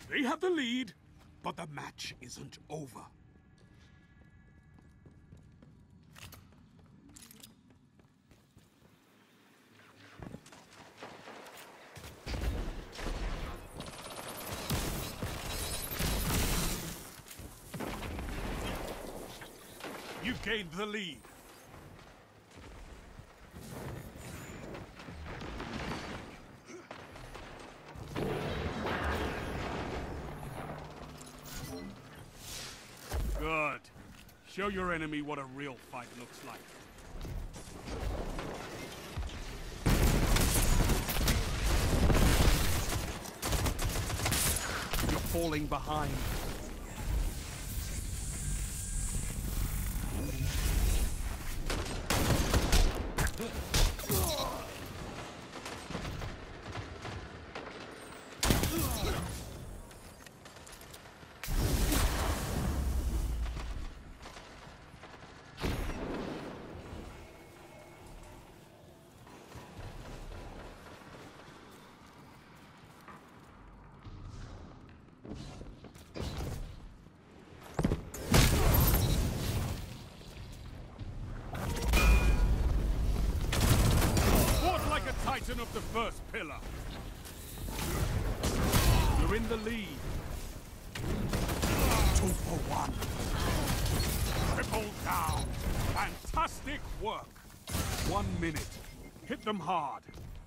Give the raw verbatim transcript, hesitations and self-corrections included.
They have the lead, but the match isn't over. You've gained the lead. Good. Show your enemy what a real fight looks like. You're falling behind. Titan of the first pillar. You're in the lead. Two for one. Triple down. Fantastic work. One minute. Hit them hard.